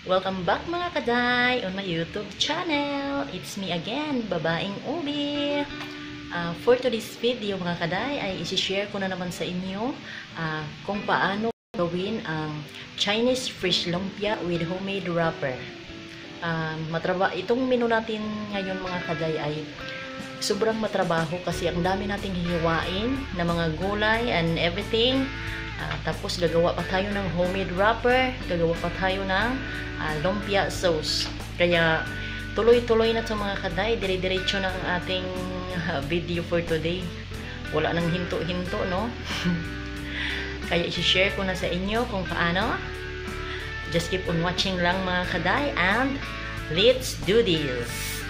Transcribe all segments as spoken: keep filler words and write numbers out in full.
Welcome back mga kaday on my YouTube channel. It's me again, Babaeng Ubi. Uh, for today's video mga kaday ay isi-share ko na naman sa inyo uh, kung paano gawin ang Chinese fish lumpia with homemade wrapper. Uh, matraba itong menu natin ngayon mga kaday ay sobrang matrabaho kasi ang dami nating hihiwain na mga gulay and everything. Uh, tapos gagawa pa tayo ng homemade wrapper, gagawa pa tayo ng uh, lumpia sauce. Kaya tuloy-tuloy na ito mga kaday, dire-diretso ng ating uh, video for today. Wala nang hinto-hinto, no? Kaya isi-share ko na sa inyo kung paano. Just keep on watching lang mga kaday and let's do this!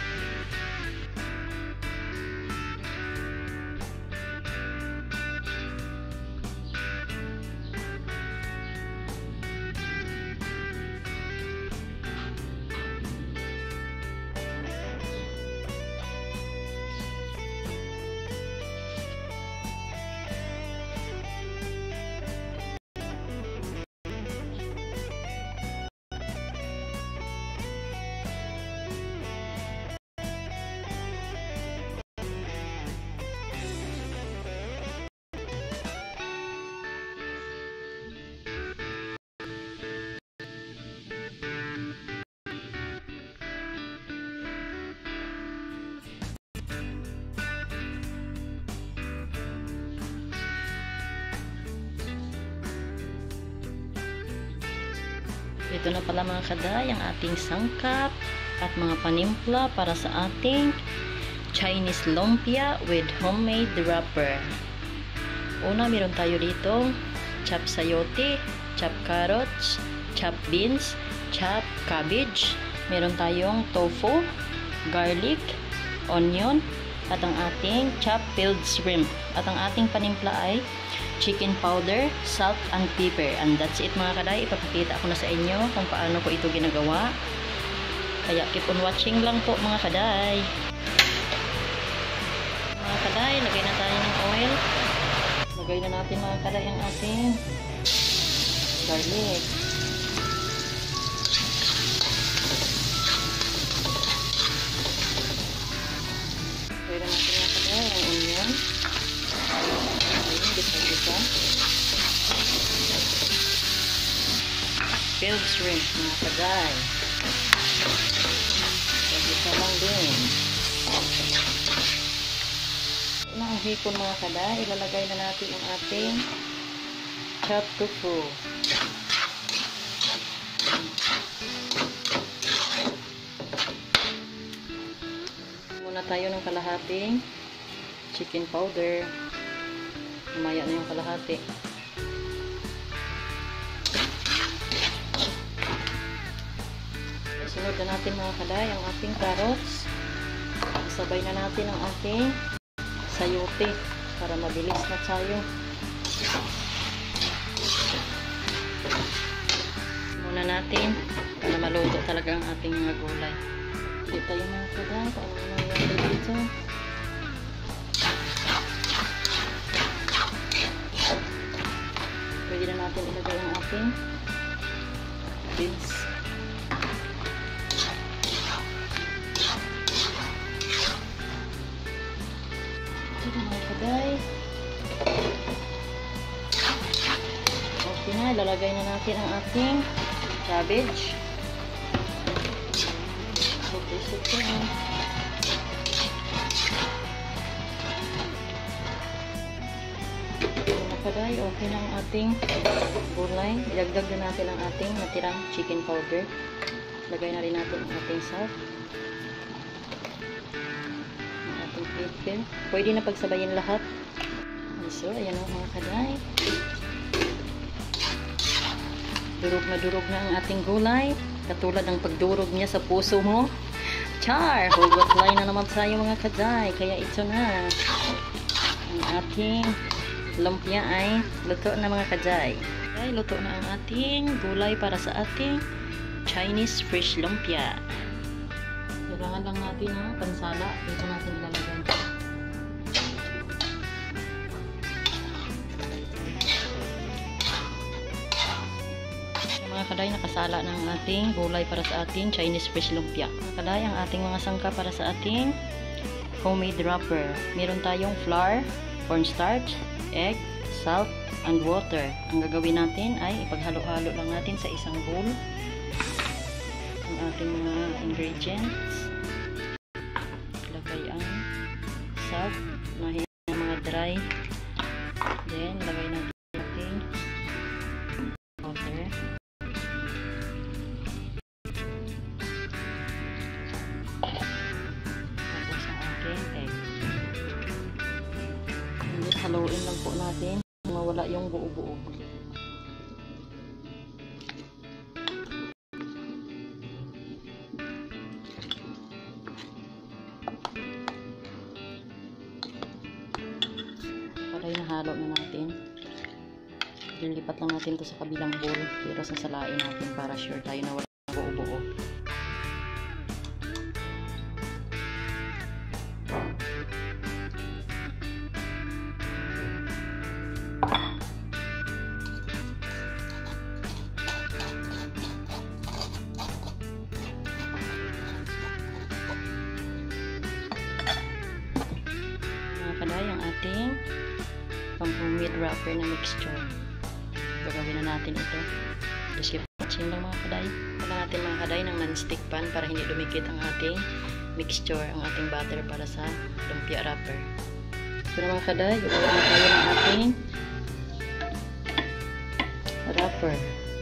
Ito na pala mga kaday ang ating sangkap at mga panimpla para sa ating Chinese lumpia with homemade wrapper. Una, meron tayo dito chop sayote, chop carrots, chop beans, chop cabbage. Meron tayong tofu, garlic, onion, at ang ating chop peeled shrimp. At ang ating panimpla ay chicken powder, salt, and pepper. And that's it mga kaday. Ipapakita ko na sa inyo kung paano ko ito ginagawa. Kaya keep on watching lang po mga kaday. Mga kaday, lagay na tayo ng oil. Lagay na natin mga kaday ang ating garlic. Lagay na natin mga kaday ang onion. Bisa-bisa peeled shrimp mga kaday. Bisa lang din. Na ang hipon mga kaday, ilalagay na natin ang ating chopped tofu. Muna tayo ng kalahating chicken powder. Umaya na yung kalahati. Sunod na natin mga kaday ang ating carrots. Isabay na natin ang ating sayote para mabilis na tayo. Muna natin para maluto talaga ang ating mga gulay. Hindi tayo mga kaday. Paano nangyari dito? Pwede na natin ilagay ang ating beans. Ito mga kaday. Okay na, ilalagay na natin ang ating cabbage. Ito na. Kaday, okay na ang ating gulay. Ilagdag na natin ang ating natirang chicken powder. Lagay na rin natin ang ating salt. Ang ating pepper. Pwede na pagsabayin lahat. So, ayan ang mga kaday. Durog na durog na ang ating gulay. Katulad ng pagdurog niya sa puso mo. Char! Hugot line na naman tayo mga kaday. Kaya ito na ang ating lumpia ay luto na mga kaday. Okay, luto na ang ating gulay para sa ating Chinese fish lumpia. Kailangan lang natin ng pansala. Dito natin ilalagay. kaday, nakasala ng ating gulay para sa ating Chinese fish lumpia. Mga kaday, ang ating mga sangka para sa ating homemade wrapper. Meron tayong flour, cornstarch, egg, salt, and water. Ang gagawin natin ay ipaghalo-halo lang natin sa isang bowl ang ating mga ingredients. Lagay ang salt, na mga dry. Then, lagay natin ating water. Tapos ang ating egg. Hindi, haluin lang po natin. Mawala yung buo-buo. Para nahalo na natin. Lilipat lang natin to sa kabilang bowl. Pero sasalain natin para sure tayo na wala buo-buo. Kaday ang ating pang homemade wrapper na mixture. Gagawin na natin ito. Just keep watching lang mga kaday. Wala natin mga kaday ng non-stick pan para hindi dumikit ang ating mixture, ang ating batter para sa lumpia wrapper. So na mga kaday, gagawin na tayo ng ating wrapper.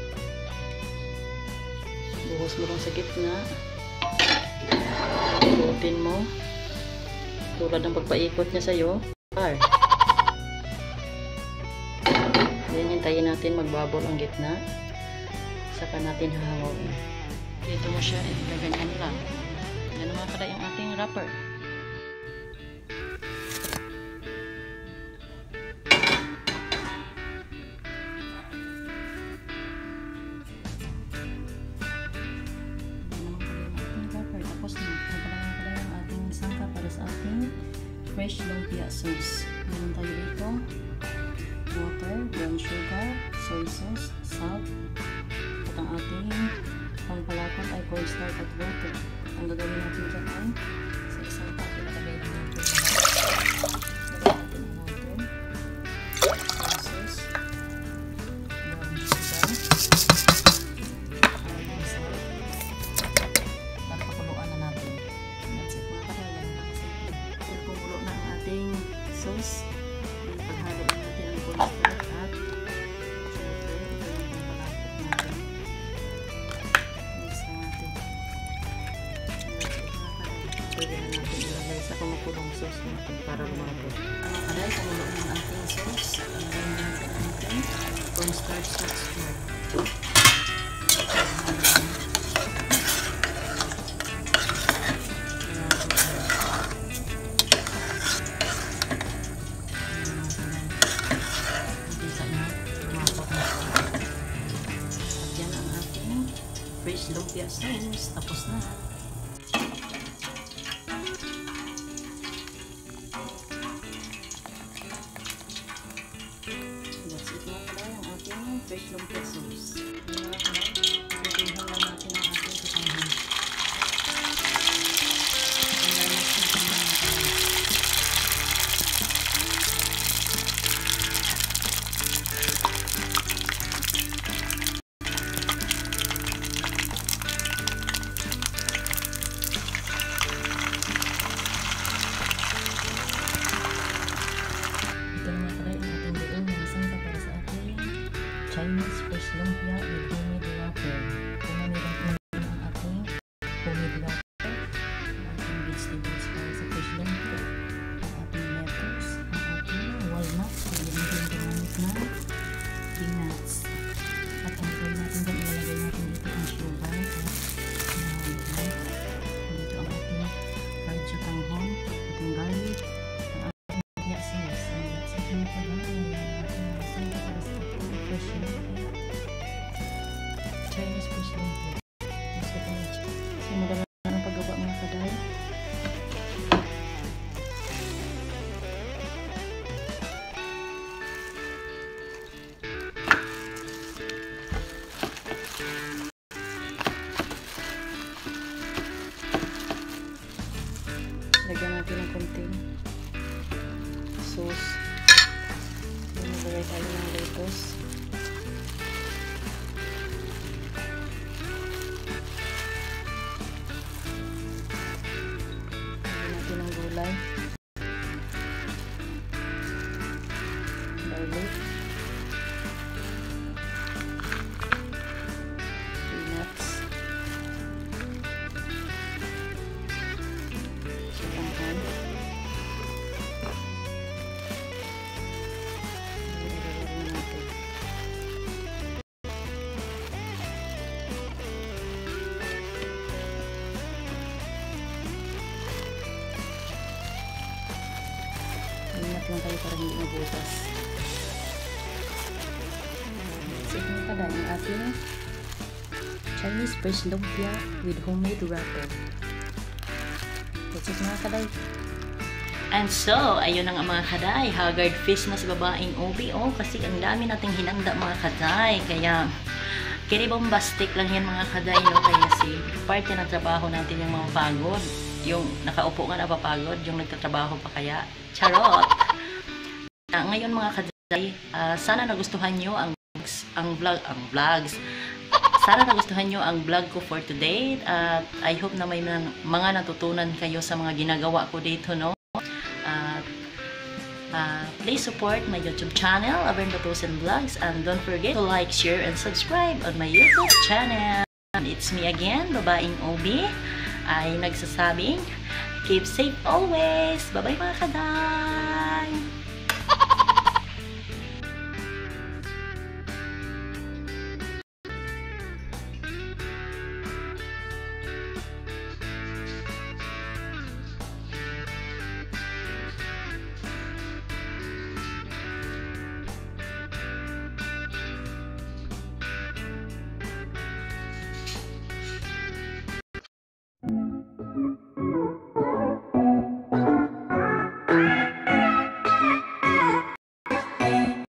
Buhos mo lang sa gitna. Ikutin mo. Tulad ng pagpaikot niya sa'yo. Then, hintayin natin magbubble ang gitna. Saka natin hahawin. Dito mo siya, gaganyan lang. Yan mga kaday ang ating wrapper. Tapos na, nagkalang kaday ang ating sangka para sa ating fresh lumpia sauce. Meron tayo dito water, brown sugar, soy sauce, salt, at ang ating pampalakot ay cornstarch at water. Ang gagawin natin dyan ay sa isang packet na lagay natin ito sa lagay natin ang water, soy sauce, brown sugar, at salt, at pakuluan na natin. That's it mga kadayan. Kung kumulo na ang ating sauce, paghalo na natin ang cornstarch at water. Ito yung pampalakot natin. Mix na natin. Pwede na natin ilagay sa kumukulong sauce natin para lumabot. Mga kaday, kumulo na ang ating sauce. Ilagay na natin ang ating cornstarch mixture. Fresh lumpia sauce. Tapos na. That's it mga kaday, ang ating fresh lumpia sauce. Mga kaday, ipipinhan lang natin ang ating kapanghon. Ang lalas natin mga kaday. Chinese fish lumpia with homemade wrapper. Lagyan natin ng konting sauce. Maglagay tayo ng lettuce. Lagyan natin ng gulay. Garlic. Peanuts. Silangan. Ingat lang tayo para hindi mabutas. That's it mga kada, ang ating Chinese fresh lumpia with homemade wrapper. That's it mga kaday. And so, ayun na nga mga kaday, haggard face na si babaeng O B O kasi ang dami nating hinanda mga kaday. Kaya, kiri bombastic lang yan mga kaday, no? Kaya si parte ng trabaho natin yung mga pagod. Yung nakaupo nga napapagod, yung nagtatrabaho pa kaya. Charot! Uh, ngayon mga kaday, uh, sana nagustuhan nyo ang ang vlog, ang vlogs. Sana nagustuhan nyo ang vlog ko for today. At uh, I hope na may mga natutunan kayo sa mga ginagawa ko dito, no? At uh, uh, please support my YouTube channel, Avern Batusan Vlogs, and don't forget to like, share, and subscribe on my YouTube channel. It's me again, babaeng O B, ay nagsasabing, keep safe always. Bye-bye mga kaday! Thank you.